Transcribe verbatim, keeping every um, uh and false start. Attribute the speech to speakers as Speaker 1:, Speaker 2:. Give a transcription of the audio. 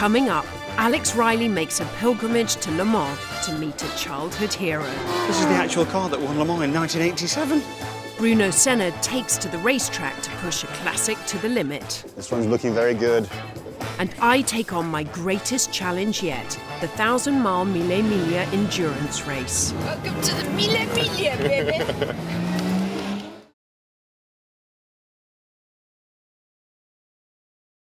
Speaker 1: Coming up, Alex Riley makes a pilgrimage to Le Mans to meet a childhood hero.
Speaker 2: This is the actual car that won Le Mans in nineteen eighty-seven.
Speaker 1: Bruno Senna takes to the racetrack to push a classic to the limit.
Speaker 3: This one's looking very good.
Speaker 1: And I take on my greatest challenge yet, the thousand mile Mille Miglia endurance race.
Speaker 4: Welcome to the Mille Miglia, baby!